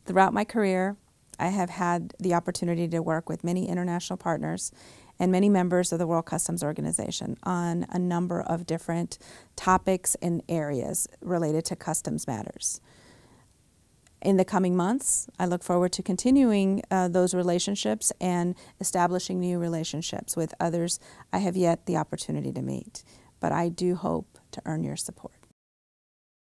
Throughout my career, I have had the opportunity to work with many international partners and many members of the World Customs Organization on a number of different topics and areas related to customs matters. In the coming months, I look forward to continuing those relationships and establishing new relationships with others I have yet the opportunity to meet. But I do hope to earn your support.